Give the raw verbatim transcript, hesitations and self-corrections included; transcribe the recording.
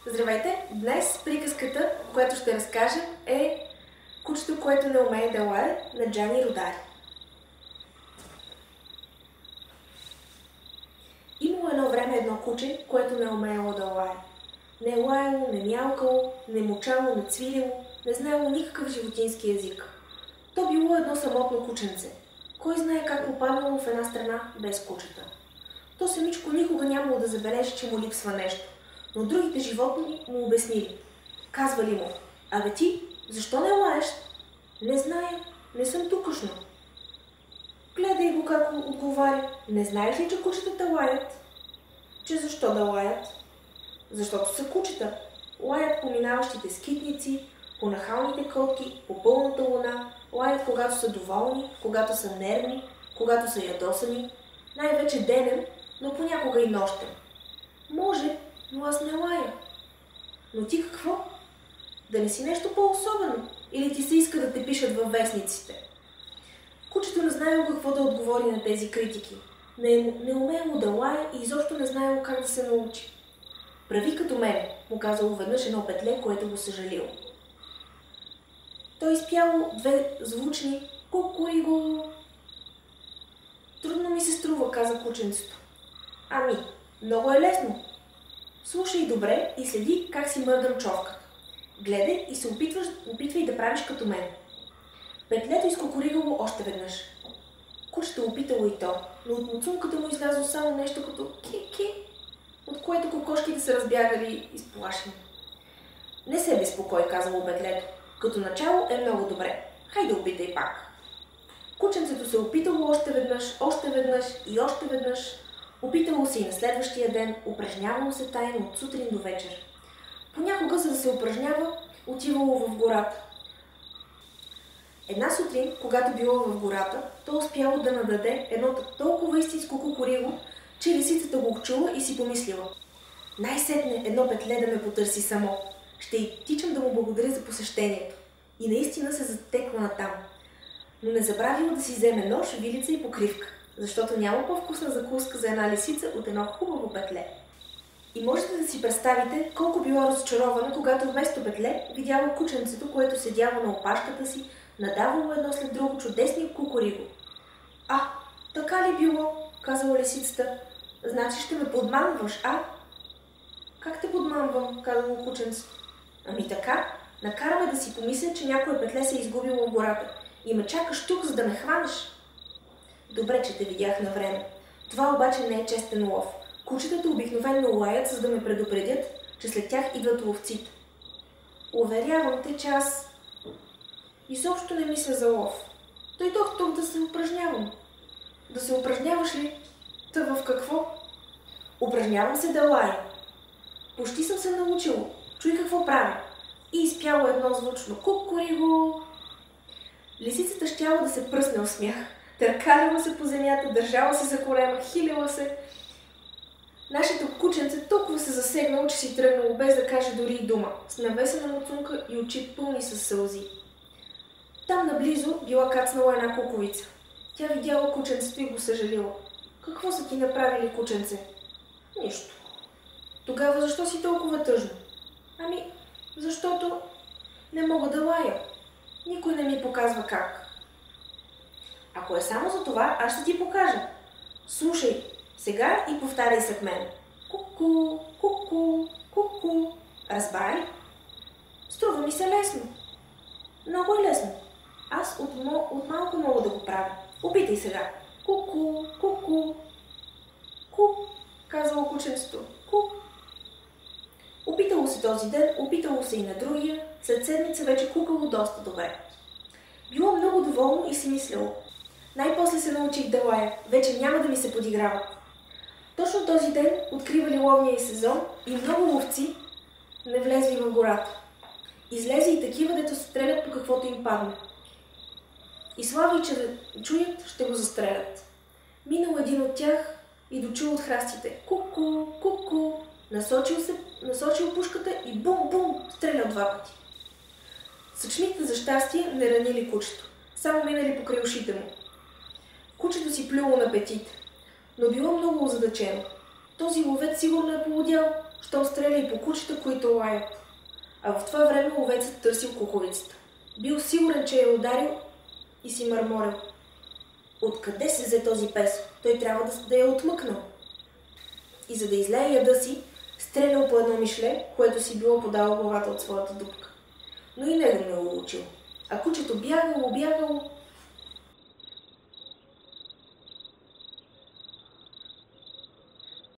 Здравейте! Днес приказката, която ще разкажа, е Кучето, което не умее да лае, на Джани Родари. Имало едно време едно куче, което не умеело да лае. Не е лаяло, не мялкало, не мучало, не цвилило, не знаело никакъв животински език. То било едно самотно кученце. Кой знае как попаднало в една страна без кучета. То самичко никога нямало да забележи, че му липсва нещо, но другите животни му обяснили. Казвали му: "Абе ти, защо не лаеш?" "Не зная, не съм тукашно." Гледай го как отговаря. "Не знаеш ли, че кучетата лаят?" "Че защо да лаят?" "Защото са кучета. Лаят по минаващите скитници, по нахалните котки, по пълната луна, лаят когато са доволни, когато са нервни, когато са ядосани, най-вече денем, но понякога и нощем." "Може, но аз не лая." "Но ти какво? Да не си нещо по-особено? Или ти се иска да те пишат във вестниците?" Кучето не знаело какво да отговори на тези критики. Не, не умело да лае и изобщо не знаело как да се научи. "Прави като мен," му казало веднъж едно петле, което го съжалило. Той изпяло две звучни "ку-ку-ри-го." "Трудно ми се струва," каза кученцето. "Ами, много е лесно. Слушай добре и следи как си мърдам човката. Гледай и се опитваш, опитвай да правиш като мен." Петлето изкокоригало още веднъж. Кучето опитало и то, но от муцунката му излязло само нещо като ки-ки, от което кокошките се разбягали изплашени. "Не се безпокой," казало петлето. "Като начало е много добре. Хайде опитай пак." Кученцето се опитало още веднъж, още веднъж и още веднъж. Опитало се и на следващия ден, упражнявало се тайно от сутрин до вечер. Понякога, за да се упражнява, отивало в гората. Една сутрин, когато било в гората, то успяло да нададе едно толкова истинско кукуриго, че лисицата го чула и си помислила: "Най-сетне едно петле да ме потърси само. Ще й тичам да му благодаря за посещението." И наистина се затекла натам. Но не забравила да си вземе нож, вилица и покривка, защото няма по-вкусна закуска за една лисица от едно хубаво петле. И можете да си представите колко била разочарована, когато вместо петле видяла кученцето, което седяло на опашката си, надавало едно след друго чудесни кукуриго. "А, така ли било?" казала лисицата. "Значи ще ме подмамваш, а?" "Как те подмамвам?" казало кученцето. "Ами така, накараме да си помисля, че някое петле се е изгубило в гората и ме чакаш тук, за да ме хванеш." "Добре, че те видях на време. Това обаче не е честен лов. Кучетата обикновено лаят, за да ме предупредят, че след тях идват ловците." "Уверявам те, че аз изобщо не мисля за лов. Дойдох тук да се упражнявам." "Да се упражняваш ли? Та в какво?" "Упражнявам се да лая. Почти съм се научила. Чуй какво правя." И изпяло едно звучно кукуриго. Лисицата щяла да се пръсне от смях. Търкаляла се по земята, държала се за корема, хилила се. Нашето кученце толкова се засегнало, че си тръгнало без да каже дори и дума, с навесена муцунка и очи пълни със сълзи. Там наблизо била кацнала една куковица. Тя видяла кученцето и го съжалила. "Какво са ти направили, кученце?" "Нищо." "Тогава защо си толкова тъжно?" "Ами, защото не мога да лая. Никой не ми показва как." "Ако е само за това, аз ще ти покажа. Слушай сега и повтаряй след мен. Ку-ку, ку-ку, ку-ку. Разбра ли?" "Струва ми се лесно." "Много е лесно. Аз от, мо... от малко мога да го правя. Опитай сега. Ку-ку, ку-ку. Ку, казало кученцето. Ку." Опитало се този ден, опитало се и на другия. След седмица вече кукало доста добре. Било много доволно и си мисляло: "Най-после се научих да лая. Вече няма да ми се подиграва." Точно този ден откривали ловния сезон и много ловци не влезли в гората. Излезе и такива, дето се стрелят по каквото им падне. И слави, че да чуят, ще го застрелят. Минал един от тях и дочул от храстите: "Ку-ку, ку-ку." Насочил се, насочил пушката и бум-бум стрелял два пъти. Съчмите за щастие не ранили кучето, само минали покрай ушите му. Кучето си плюло на петите, но било много озадачено. Този ловец сигурно е полудял, щом стреля и по кучета, които лаят. А в това време ловецът търсил куховицата. Бил сигурен, че я ударил и си мърморил. Откъде се взе този пес? Той трябва да, да я е отмъкнал. И за да излее яда си, стрелял по едно мишле, което си било подало главата от своята дупка. Но и него не е улучил. А кучето бягало, бягало